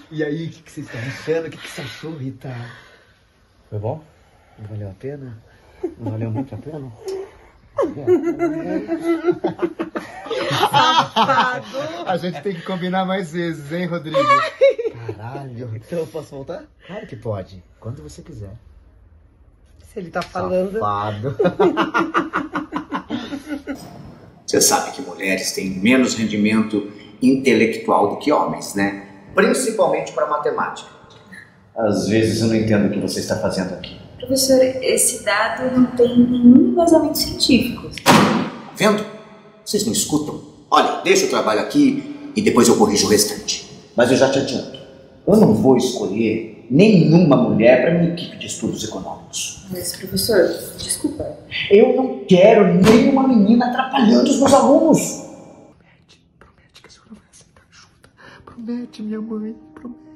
E aí, o que vocês estão achando? O que você achou, Rita? Foi bom? Não valeu a pena? Não valeu muito a pena? Safado! A gente tem que combinar mais vezes, hein, Rodrigo? Caralho. Então eu posso voltar? Claro que pode. Quando você quiser. Se ele tá falando... Safado. Você sabe que mulheres têm menos rendimento intelectual do que homens, né? Principalmente para matemática. Às vezes eu não entendo o que você está fazendo aqui. Professor, esse dado não tem nenhum embasamento científico. Vendo? Vocês não escutam? Olha, deixa o trabalho aqui e depois eu corrijo o restante. Mas eu já te adianto, eu não vou escolher nenhuma mulher para minha equipe de estudos econômicos. Mas, professor, desculpa. Eu não quero nenhuma menina atrapalhando os meus alunos. Promete que a senhora vai aceitar ajuda. Promete, minha mãe, promete.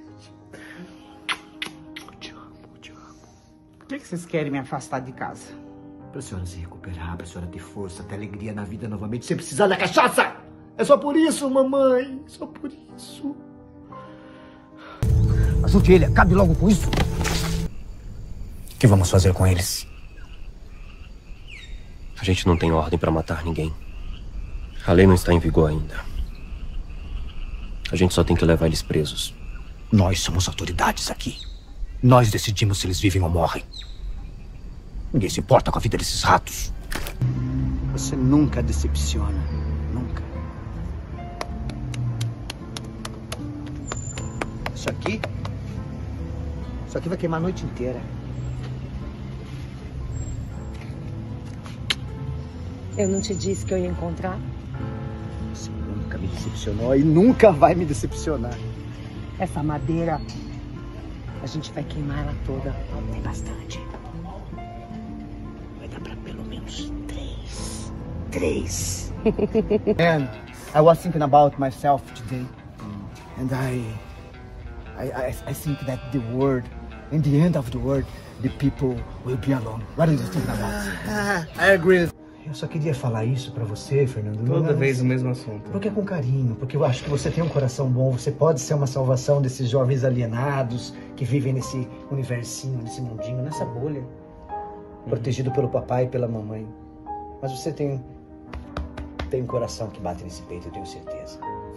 Eu te amo, eu te amo. Por que vocês querem me afastar de casa? Pra senhora se recuperar, pra senhora ter força, ter alegria na vida novamente, sem precisar da cachaça! É só por isso, mamãe! Só por isso! Ajude ele, acabe logo com isso! O que vamos fazer com eles? A gente não tem ordem pra matar ninguém. A lei não está em vigor ainda. A gente só tem que levar eles presos. Nós somos autoridades aqui. Nós decidimos se eles vivem ou morrem. Ninguém se importa com a vida desses ratos. Você nunca decepciona. Nunca. Isso aqui vai queimar a noite inteira. Eu não te disse que eu ia encontrar? Você nunca me decepcionou e nunca vai me decepcionar. Essa madeira, a gente vai queimar ela toda. Tem bastante. Vai dar pra pelo menos 3. And I was thinking about myself today. And I think that the world, in the end of the world, the people will be alone. What do you think about? I agree. Eu só queria falar isso pra você, Fernando. Toda vez o mesmo assunto. Porque é com carinho, porque eu acho que você tem um coração bom, você pode ser uma salvação desses jovens alienados que vivem nesse universinho, nesse mundinho, nessa bolha, protegido pelo papai e pela mamãe. Mas você tem um coração que bate nesse peito, eu tenho certeza.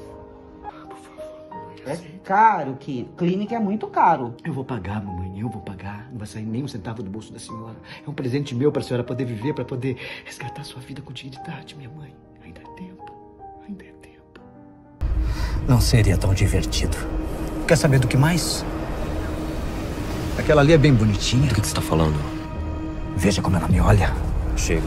É caro, que clínica é muito caro. Eu vou pagar, mamãe, eu vou pagar. Não vai sair nem um centavo do bolso da senhora. É um presente meu para a senhora poder viver, para poder resgatar sua vida com dignidade, minha mãe. Ainda é tempo, ainda é tempo. Não seria tão divertido. Quer saber do que mais? Aquela ali é bem bonitinha. Do que você está falando? Veja como ela me olha. Chega.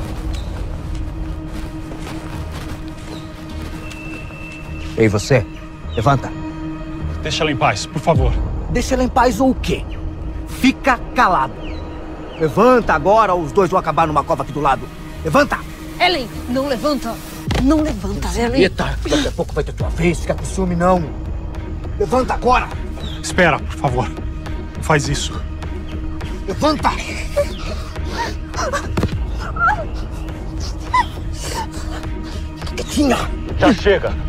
Ei, você, levanta. Deixa ela em paz, por favor. Deixa ela em paz ou o quê? Fica calado. Levanta agora ou os dois vão acabar numa cova aqui do lado. Levanta! Ellen, não levanta. Não levanta, Ellen. Eita, daqui a pouco vai ter tua vez. Fica com ciúme, não. Levanta agora! Espera, por favor. Não faz isso. Levanta! Quietinha! Já chega.